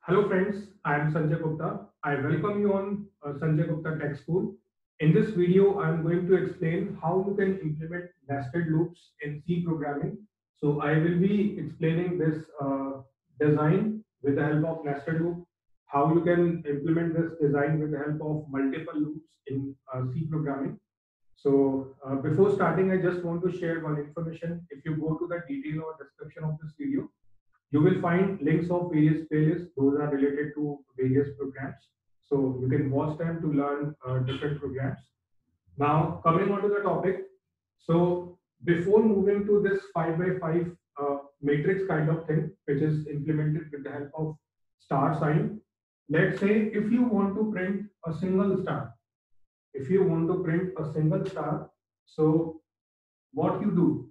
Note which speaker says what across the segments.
Speaker 1: Hello friends, I am Sanjay Gupta. I welcome you on Sanjay Gupta Tech School. In this video, I am going to explain how you can implement nested loops in C programming. So I will be explaining this design with the help of nested loop, how you can implement this design with the help of multiple loops in C programming. So before starting, I just want to share one information. If you go to the detail or description of this video, you will find links of various playlists. Those are related to various programs. So you can watch them to learn different programs. Now, coming on to the topic. So before moving to this 5 by 5 matrix kind of thing, which is implemented with the help of star sign, let's say if you want to print a single star, so what you do,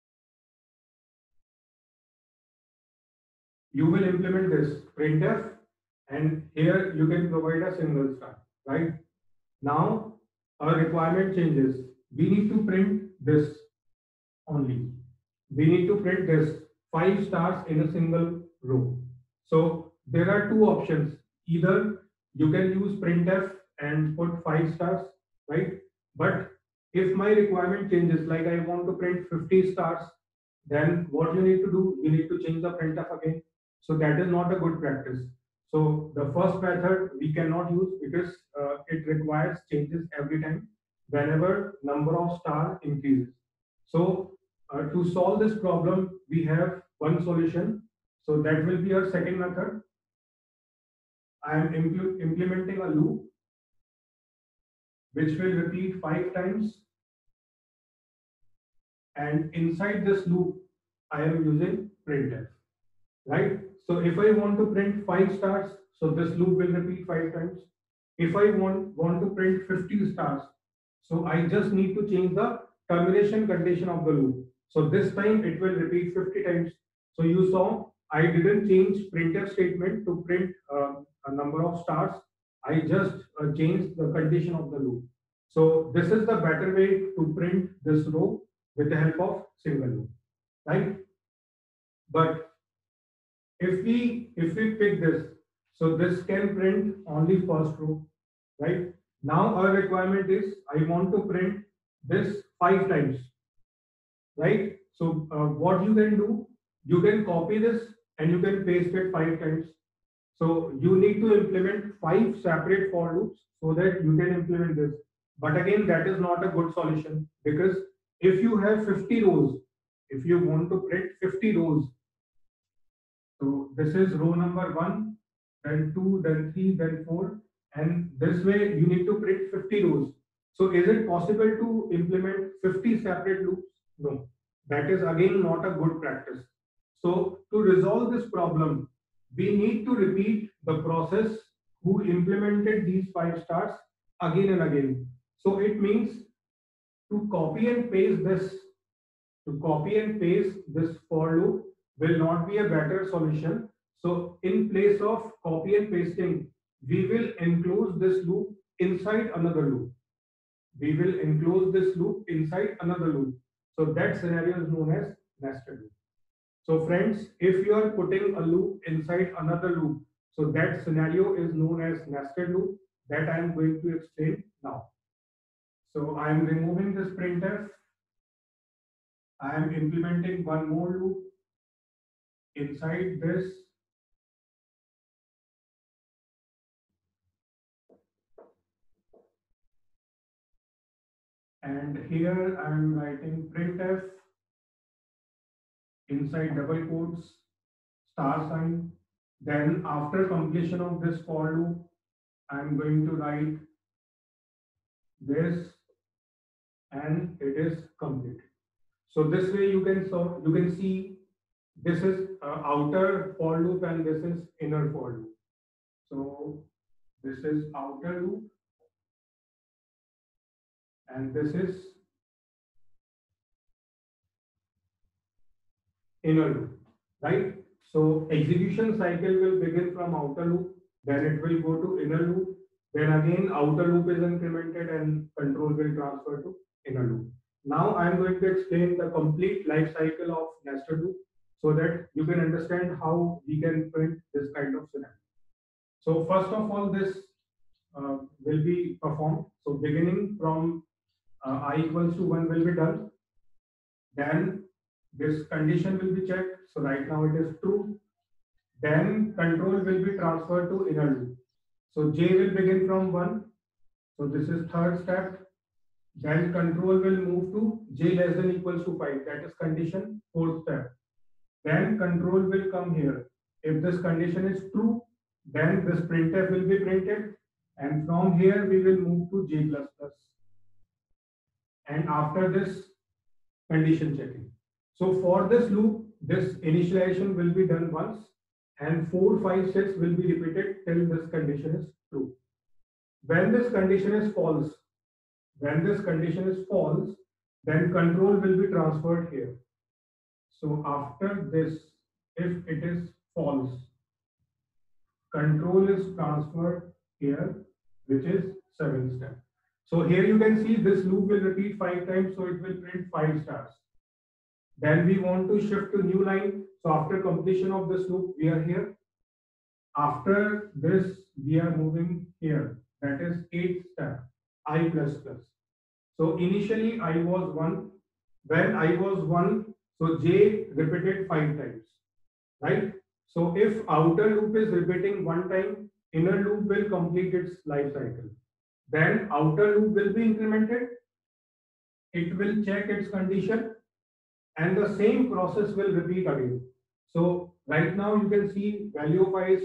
Speaker 1: you will implement this printf, and here you can provide a single star, right? Now our requirement changes. We need to print this only. We need to print this 5 stars in a single row. So there are two options. Either you can use printf and put 5 stars, right? But if my requirement changes, like I want to print 50 stars, then what you need to do, you need to change the printf again. So that is not a good practice. So the first method we cannot use because it requires changes every time whenever number of star increases. So to solve this problem, we have one solution. So that will be our second method. I am implementing a loop which will repeat 5 times, and inside this loop, I am using printf, right? So if I want to print 5 stars, so this loop will repeat 5 times. If I want to print 50 stars, so I just need to change the termination condition of the loop. So this time it will repeat 50 times. So you saw I didn't change printf statement to print a number of stars. I just changed the condition of the loop. So this is the better way to print this row with the help of single loop, right? But if we pick this, so this can print only first row, right? Now our requirement is I want to print this 5 times, right? So what you can do, you can copy this and you can paste it 5 times. So you need to implement 5 separate for loops so that you can implement this. But again, that is not a good solution because if you have 50 rows, if you want to print 50 rows, so this is row number 1, then 2, then 3, then 4, and this way you need to print 50 rows. So is it possible to implement 50 separate loops? No, that is again not a good practice. So to resolve this problem, we need to repeat the process who implemented these 5 stars again and again. So it means to copy and paste this for loop will not be a better solution. So in place of copy and pasting, we will enclose this loop inside another loop. We will enclose this loop inside another loop. So that scenario is known as nested loop. So friends, if you are putting a loop inside another loop, so that scenario is known as nested loop that I am going to explain now. So I am removing this printf. I am implementing one more loop inside this, and here I am writing printf inside double quotes star sign. Then after completion of this for loop, I am going to write this, and it is complete. So this way you can see this is outer for loop and this is inner for loop. So this is outer loop and this is inner loop, right? So execution cycle will begin from outer loop, then it will go to inner loop, then again outer loop is incremented and control will transfer to inner loop. Now I am going to explain the complete life cycle of nested loop so that you can understand how we can print this kind of scenario. So first of all, this will be performed. So beginning from I equals to 1 will be done. Then this condition will be checked. So right now it is true. Then control will be transferred to inner loop. So J will begin from 1. So this is third step. Then control will move to J less than equals to 5. That is condition, fourth step. Then control will come here. If this condition is true, then this printf will be printed. And from here we will move to J++. And after this, condition checking. So for this loop, this initialization will be done once, and 4, 5, 6 will be repeated till this condition is true. When this condition is false, then control will be transferred here. So after this, if it is false, control is transferred here, which is 7th step. So here you can see this loop will repeat 5 times, so it will print 5 stars. Then we want to shift to new line. So after completion of this loop, we are here. After this, we are moving here. That is 8th step, I++. So initially I was 1. When I was 1, so J repeated 5 times, right? So if outer loop is repeating 1 time, inner loop will complete its life cycle. Then outer loop will be incremented. It will check its condition, and the same process will repeat again. So right now you can see value of I is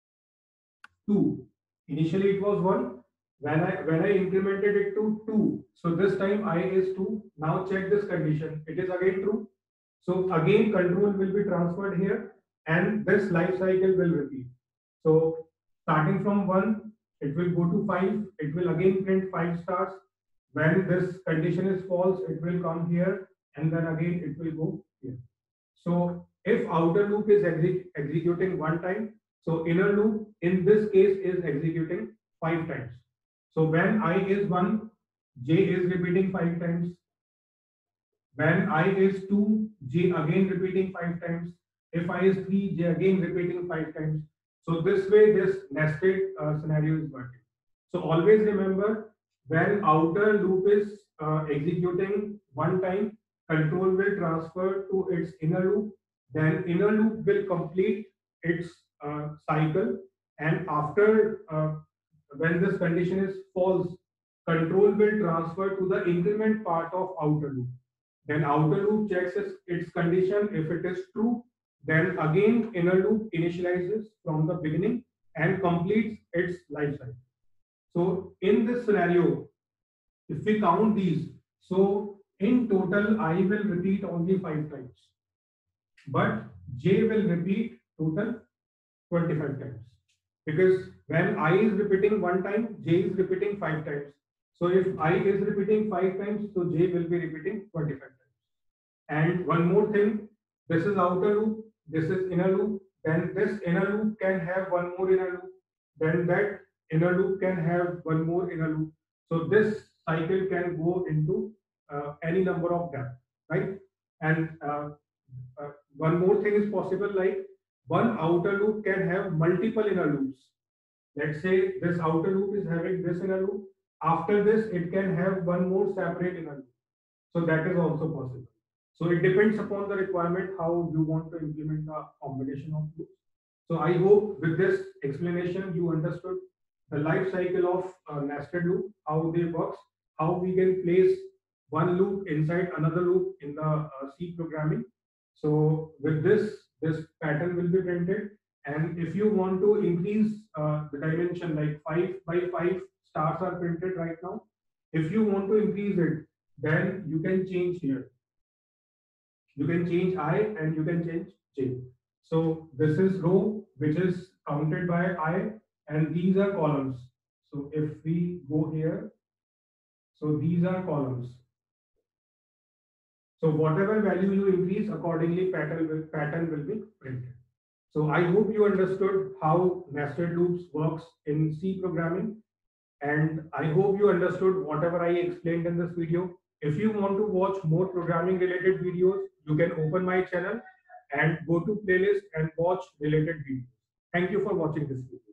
Speaker 1: 2. Initially it was 1. When I incremented it to 2, so this time I is 2. Now check this condition. It is again true. So again control will be transferred here, and this life cycle will repeat. So starting from 1, it will go to 5. It will again print 5 stars. When this condition is false, it will come here, and then again it will go here. So if outer loop is executing 1 time, so inner loop in this case is executing 5 times. So when I is 1, J is repeating 5 times. When I is 2, J again repeating 5 times. If I is 3, J again repeating 5 times. So this way this nested scenario is working. So always remember, when outer loop is executing 1 time, control will transfer to its inner loop. Then inner loop will complete its cycle, and after when this condition is false, control will transfer to the increment part of outer loop. Then outer loop checks its condition. If it is true, then again inner loop initializes from the beginning and completes its life cycle. So in this scenario, if we count these, so in total I will repeat only 5 times, but J will repeat total 25 times, because when I is repeating 1 time, J is repeating 5 times. So if I is repeating 5 times, so J will be repeating 25 times. And one more thing, this is outer loop, this is inner loop, then this inner loop can have one more inner loop, then that inner loop can have one more inner loop. So this cycle can go into any number of them, right? And one more thing is possible, like one outer loop can have multiple inner loops. Let's say this outer loop is having this inner loop. After this, it can have one more separate inner loop. So that is also possible. So it depends upon the requirement how you want to implement the combination of loops. So I hope with this explanation you understood the life cycle of nested loop, how they works, how we can place one loop inside another loop in the C programming. So with this pattern will be printed, and if you want to increase the dimension, like 5 by 5 stars are printed right now. If you want to increase it, then you can change here. You can change I and you can change J. So this is row which is counted by I, and these are columns. So if we go here, so these are columns. So whatever value you increase, accordingly pattern will be printed. So I hope you understood how nested loops works in C programming, and I hope you understood whatever I explained in this video. If you want to watch more programming related videos, you can open my channel and go to playlist and watch related videos. Thank you for watching this video.